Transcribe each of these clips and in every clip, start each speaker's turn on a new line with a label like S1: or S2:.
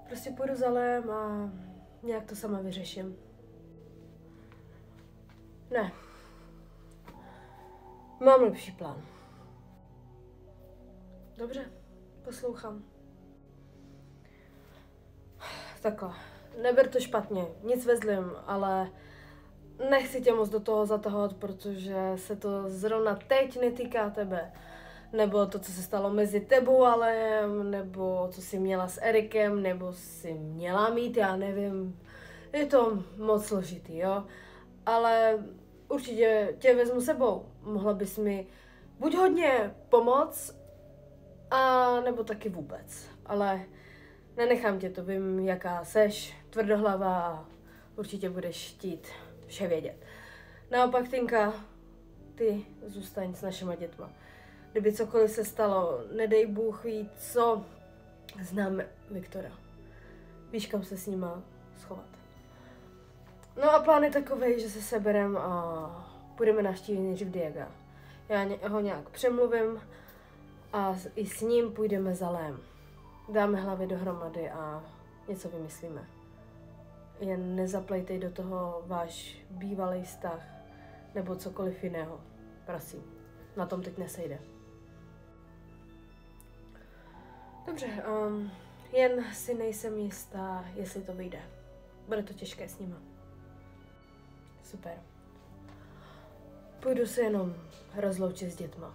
S1: Prostě půjdu za Lem a nějak to sama vyřeším. Ne. Mám lepší plán. Dobře, poslouchám. Takhle. Neber to špatně, nic ve zlým, ale nechci tě moc do toho zatahovat, protože se to zrovna teď netýká tebe. Nebo to, co se stalo mezi tebou a Lem, nebo co jsi měla s Erikem, nebo jsi měla mít, já nevím. Je to moc složitý, jo? Ale určitě tě vezmu sebou. Mohla bys mi buď hodně pomoct, a nebo taky vůbec. Ale nenechám tě, to vím, jaká seš, tvrdohlava a určitě budeš chtít vše vědět. Naopak, Tinka, ty zůstaň s našima dětma. Kdyby cokoliv se stalo, nedej Bůh ví co, znám Viktora. Víš, kam se s nima schovat. No a plán je takovej, že se seberem a půjdeme navštívit nejdřív Diega. Já ho nějak přemluvím a i s ním půjdeme za Lem. Dáme hlavy dohromady a něco vymyslíme. Jen nezaplejtej do toho váš bývalý vztah nebo cokoliv jiného. Prosím, na tom teď nesejde. Dobře, jen si nejsem jistá, jestli to vyjde. Bude to těžké s nima. Super. Půjdu se jenom rozloučit s dětma.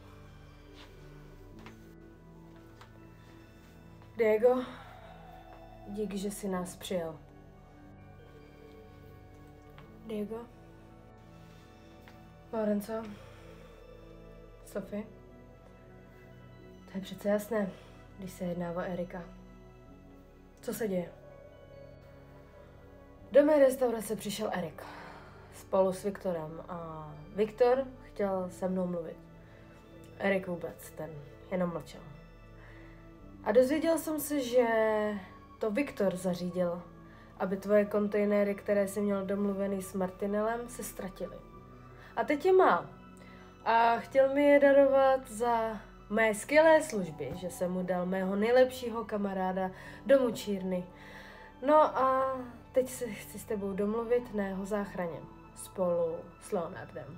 S1: Diego, díky, že jsi nás přijel. Diego? Lorenzo? Sophie? To je přece jasné, když se jedná o Erika. Co se děje? Do mé restaurace přišel Erik. Spolu s Viktorem a Viktor chtěl se mnou mluvit. Erik vůbec, ten jenom mlčel. A dozvěděl jsem se, že to Viktor zařídil, aby tvoje kontejnery, které jsi měl domluvený s Martinelem, se ztratily. A teď je má. A chtěl mi je darovat za mé skvělé služby, že jsem mu dal mého nejlepšího kamaráda do mučírny. No a teď se chci s tebou domluvit na jeho záchraně. Spolu s Leonardem.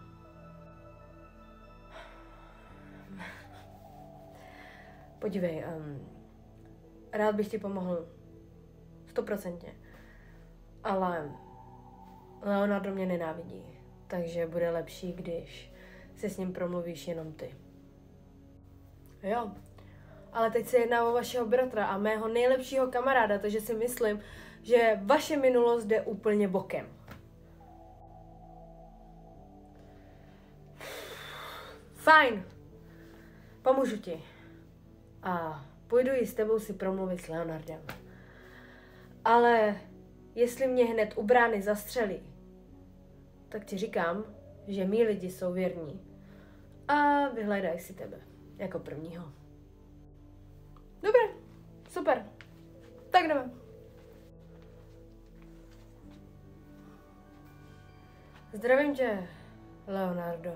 S1: Podívej, rád bych ti pomohl 100%, ale Leonardo mě nenávidí, takže bude lepší, když se s ním promluvíš jenom ty. Jo, ale teď se jedná o vašeho bratra a mého nejlepšího kamaráda, takže si myslím, že vaše minulost jde úplně bokem. Fajn, pomůžu ti. A půjdu i s tebou si promluvit s Leonardem. Ale jestli mě hned u brány zastřelí, tak ti říkám, že mý lidi jsou věrní. A vyhledají si tebe jako prvního. Dobré, super. Tak jdeme. Zdravím tě, Leonardo.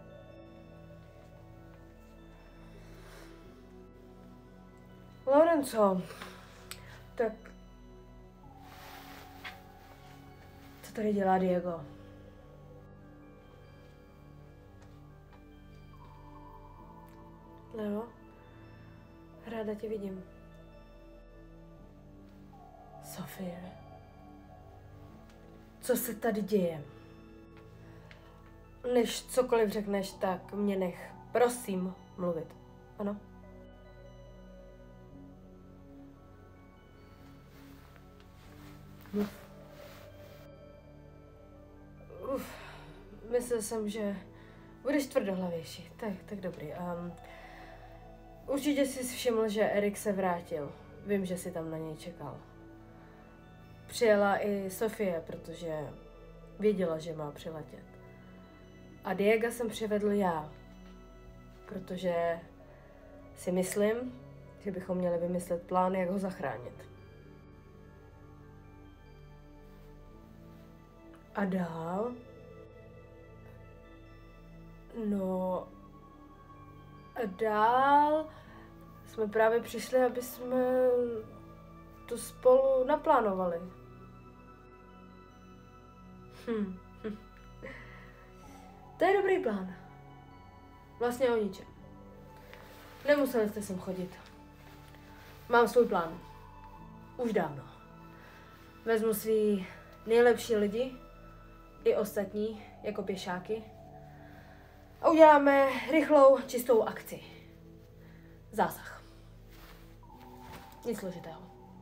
S1: Lorenzo, tak co tady dělá Diego? Leo, ráda tě vidím. Sophie, co se tady děje? Než cokoliv řekneš, tak mě nech, prosím, mluvit. Ano? Myslel jsem, že budeš tvrdohlavější. Tak dobrý. Určitě jsi všiml, že Erik se vrátil. Vím, že jsi tam na něj čekal. Přijela i Sofie, protože věděla, že má přiletět. A Diega jsem přivedl já, protože si myslím, že bychom měli vymyslet plán, jak ho zachránit. A dál? No, a dál jsme právě přišli, aby jsme to spolu naplánovali. To je dobrý plán. Vlastně o ničem. Nemuseli jste sem chodit. Mám svůj plán. Už dávno. Vezmu svý nejlepší lidi i ostatní jako pěšáky a uděláme rychlou, čistou akci. Zásah. Nic složitého.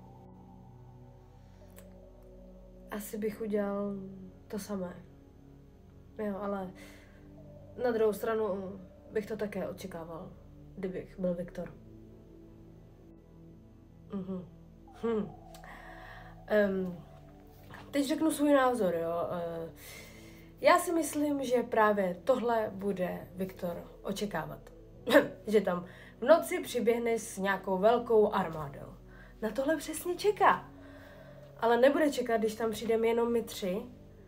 S1: Asi bych udělal to samé. Jo, ale na druhou stranu bych to také očekával, kdybych byl Viktor. Teď řeknu svůj názor, jo. Já si myslím, že právě tohle bude Viktor očekávat. Že tam v noci přiběhne s nějakou velkou armádou. Na tohle přesně čeká. Ale nebude čekat, když tam přijdeme jenom my tři.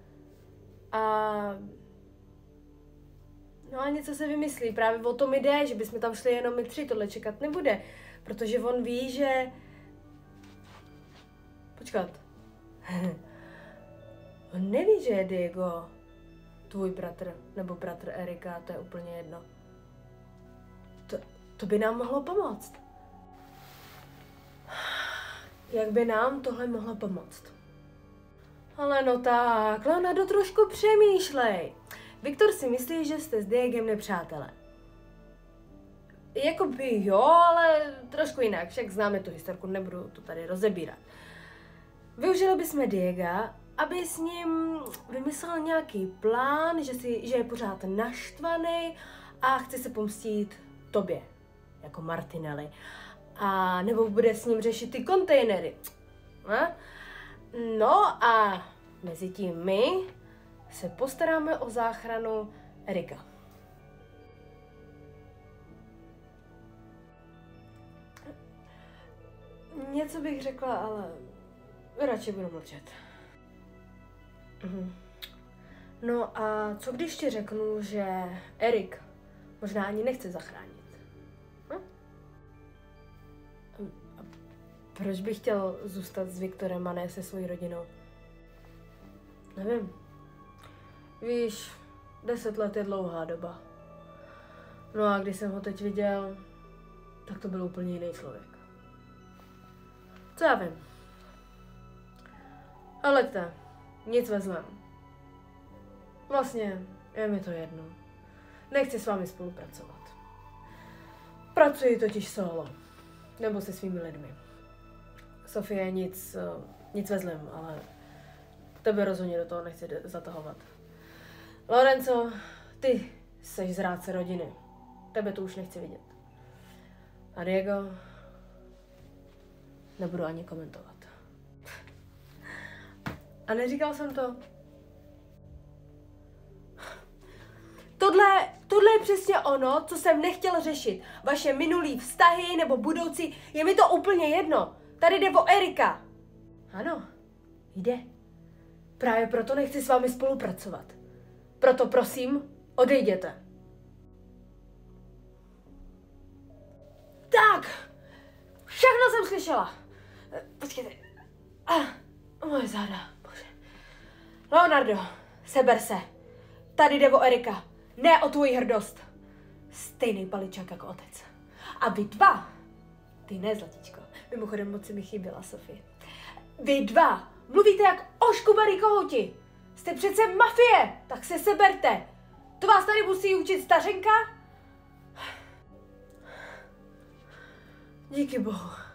S1: No a něco se vymyslí. Právě o tom jde, že bychom tam šli jenom my tři. Tohle čekat nebude. Protože on ví, že... Počkat. On neví, že je Diego tvůj bratr, nebo bratr Erika, to je úplně jedno. To by nám mohlo pomoct. Jak by nám tohle mohlo pomoct? Ale no tak, Leonardo, trošku přemýšlej. Viktor si myslí, že jste s Diegem nepřátelé. Jakoby jo, ale trošku jinak, však známe tu historku, nebudu to tady rozebírat. Využili bychom Diega, aby s ním vymyslel nějaký plán, že je pořád naštvaný a chce se pomstít tobě, jako Martinelli. A nebo bude s ním řešit ty kontejnery. No a mezi tím my se postaráme o záchranu Erika. Něco bych řekla, ale radši budu mlčet. No a co když ti řeknu, že Erik možná ani nechce zachránit? Proč bych chtěl zůstat s Viktorem a ne se svojí rodinou? Nevím. Víš, 10 let je dlouhá doba. No a když jsem ho teď viděl, tak to byl úplně jiný člověk. Co já vím? Ale nic vezmem. Vlastně je mi to jedno. Nechci s vámi spolupracovat. Pracuji totiž solo. Nebo se svými lidmi. Sofie nic vezlem, ale tebe rozhodně do toho nechci zatahovat. Lorenzo, ty seš zrádce rodiny. Tebe tu už nechci vidět. A Diego, nebudu ani komentovat. A neříkal jsem to? Tohle je přesně ono, co jsem nechtěl řešit. Vaše minulý vztahy nebo budoucí, je mi to úplně jedno. Tady jde o Erika. Ano, jde. Právě proto nechci s vámi spolupracovat. Proto prosím, odejděte. Tak, všechno jsem slyšela. Počkejte. Moje záda, bože. Leonardo, seber se. Tady jde o Erika, ne o tvoji hrdost. Stejný paličák jako otec. A vy dva, ty ne, zlatíčko, mimochodem moc si mi chyběla, Sofie. Vy dva mluvíte jak oškubarý kohouti. Jste přece mafie, tak se seberte. To vás tady musí učit stařenka? Díky bohu.